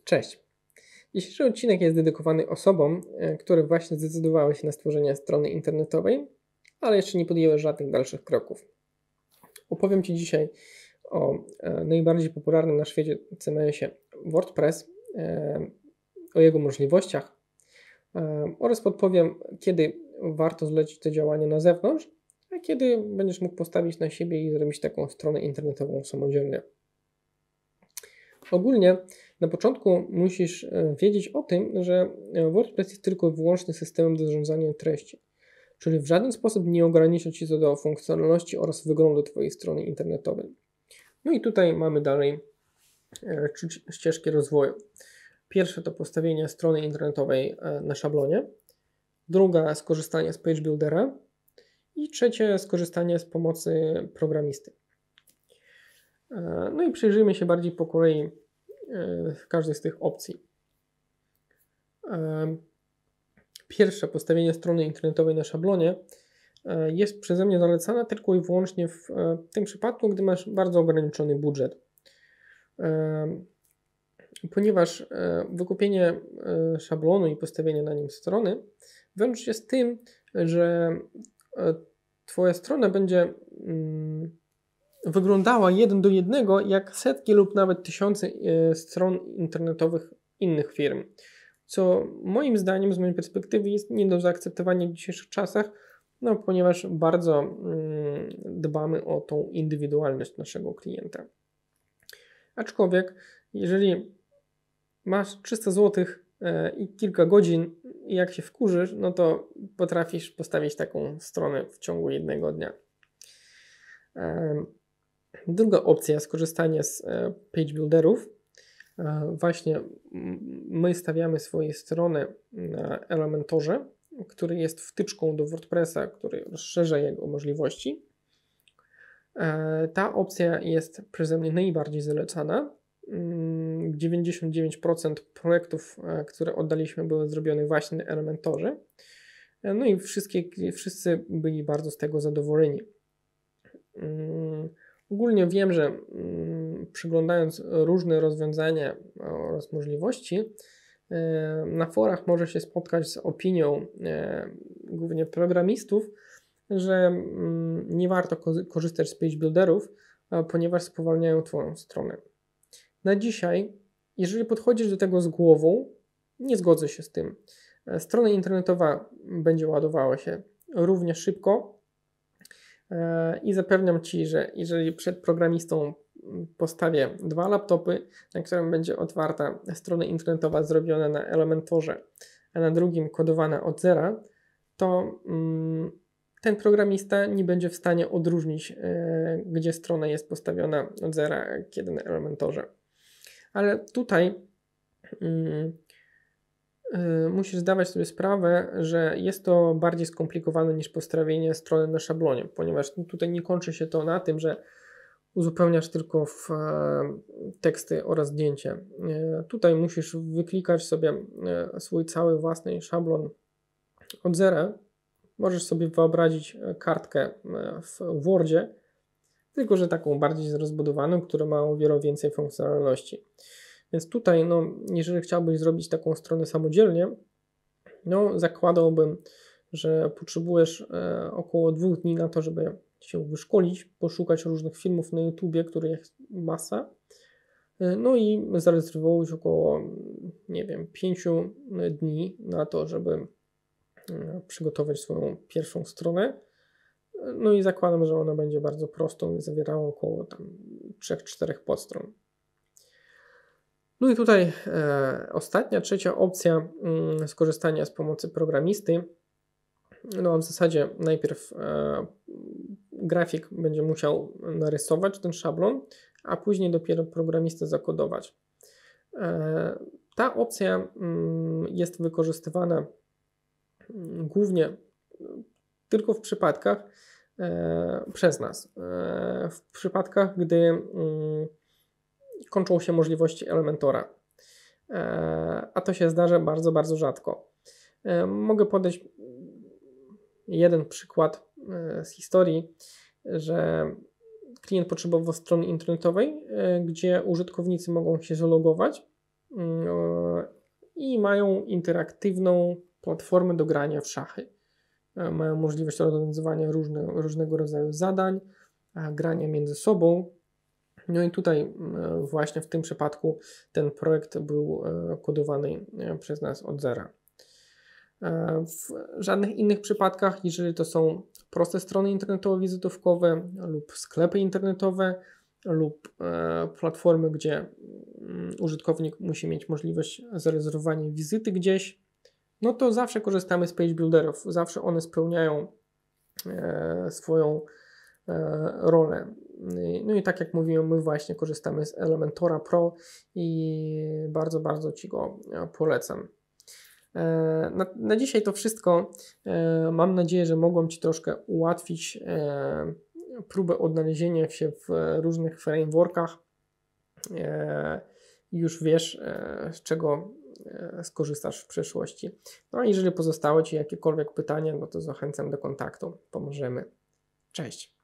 Cześć! Dzisiejszy odcinek jest dedykowany osobom, które właśnie zdecydowały się na stworzenie strony internetowej, ale jeszcze nie podjęły żadnych dalszych kroków. Opowiem Ci dzisiaj o najbardziej popularnym na świecie CMS-ie WordPress, o jego możliwościach oraz podpowiem, kiedy warto zlecić te działania na zewnątrz, a kiedy będziesz mógł postawić na siebie i zrobić taką stronę internetową samodzielnie. Ogólnie na początku musisz wiedzieć o tym, że WordPress jest tylko i wyłącznie systemem do zarządzania treści, czyli w żaden sposób nie ogranicza Ci to do funkcjonalności oraz wyglądu Twojej strony internetowej. No i tutaj mamy dalej 3 ścieżki rozwoju. Pierwsze to postawienie strony internetowej na szablonie, druga skorzystanie z Page Buildera i trzecie skorzystanie z pomocy programisty. No i przyjrzyjmy się bardziej po kolei każdej z tych opcji. Pierwsze, postawienie strony internetowej na szablonie jest przeze mnie zalecane tylko i wyłącznie w tym przypadku, gdy masz bardzo ograniczony budżet. Ponieważ wykupienie szablonu i postawienie na nim strony wiąże się z tym, że Twoja strona będzie wyglądała 1 do 1 jak setki lub nawet tysiące stron internetowych innych firm, co moim zdaniem, z mojej perspektywy jest nie do zaakceptowania w dzisiejszych czasach, ponieważ bardzo dbamy o tą indywidualność naszego klienta. Aczkolwiek, jeżeli masz 300 zł i kilka godzin i jak się wkurzysz, no to potrafisz postawić taką stronę w ciągu jednego dnia. Druga opcja, skorzystanie z page builderów. Właśnie my stawiamy swoje strony na Elementorze, który jest wtyczką do WordPressa, który rozszerza jego możliwości. Ta opcja jest przeze mnie najbardziej zalecana. 99% projektów, które oddaliśmy, były zrobione właśnie na Elementorze. No i wszyscy byli bardzo z tego zadowoleni. Ogólnie wiem, że przyglądając różne rozwiązania oraz możliwości, na forach może się spotkać z opinią głównie programistów, że nie warto korzystać z page builderów, ponieważ spowalniają Twoją stronę. Na dzisiaj, jeżeli podchodzisz do tego z głową, nie zgodzę się z tym. Strona internetowa będzie ładowała się równie szybko, i zapewniam Ci, że jeżeli przed programistą postawię 2 laptopy, na którym będzie otwarta strona internetowa zrobiona na Elementorze, a na drugim kodowana od zera, to ten programista nie będzie w stanie odróżnić, gdzie strona jest postawiona od zera, a kiedy na Elementorze. Ale tutaj musisz zdawać sobie sprawę, że jest to bardziej skomplikowane niż postawienie strony na szablonie, ponieważ tutaj nie kończy się to na tym, że uzupełniasz tylko w teksty oraz zdjęcie. Tutaj musisz wyklikać sobie swój cały własny szablon od zera. Możesz sobie wyobrazić kartkę w Wordzie, tylko że taką bardziej rozbudowaną, która ma o wiele więcej funkcjonalności. Więc tutaj, jeżeli chciałbyś zrobić taką stronę samodzielnie, zakładałbym, że potrzebujesz około 2 dni na to, żeby się wyszkolić, poszukać różnych filmów na YouTubie, których jest masa, i zarezerwować około, 5 dni na to, żeby przygotować swoją pierwszą stronę. I zakładam, że ona będzie bardzo prostą i zawierała około 3-4 podstron. I tutaj ostatnia, trzecia opcja skorzystania z pomocy programisty. W zasadzie najpierw grafik będzie musiał narysować ten szablon, a później dopiero programistę zakodować. Ta opcja jest wykorzystywana głównie tylko w przypadkach przez nas. W przypadkach, gdy kończą się możliwości Elementora, a to się zdarza bardzo, bardzo rzadko. Mogę podać jeden przykład z historii, że klient potrzebował strony internetowej, gdzie użytkownicy mogą się zalogować i mają interaktywną platformę do grania w szachy. Mają możliwość rozwiązywania różnego rodzaju zadań, grania między sobą. No i tutaj właśnie w tym przypadku ten projekt był kodowany przez nas od zera. W żadnych innych przypadkach, jeżeli to są proste strony internetowo-wizytówkowe lub sklepy internetowe lub platformy, gdzie użytkownik musi mieć możliwość zarezerwowania wizyty gdzieś, no to zawsze korzystamy z page builderów. Zawsze one spełniają swoją rolę. No i tak jak mówiłem, my właśnie korzystamy z Elementora Pro i bardzo, bardzo Ci go polecam. Na dzisiaj to wszystko. Mam nadzieję, że mogłem Ci troszkę ułatwić próbę odnalezienia się w różnych frameworkach. Już wiesz, z czego skorzystasz w przyszłości. No a jeżeli pozostały Ci jakiekolwiek pytania, no to zachęcam do kontaktu. Pomożemy. Cześć.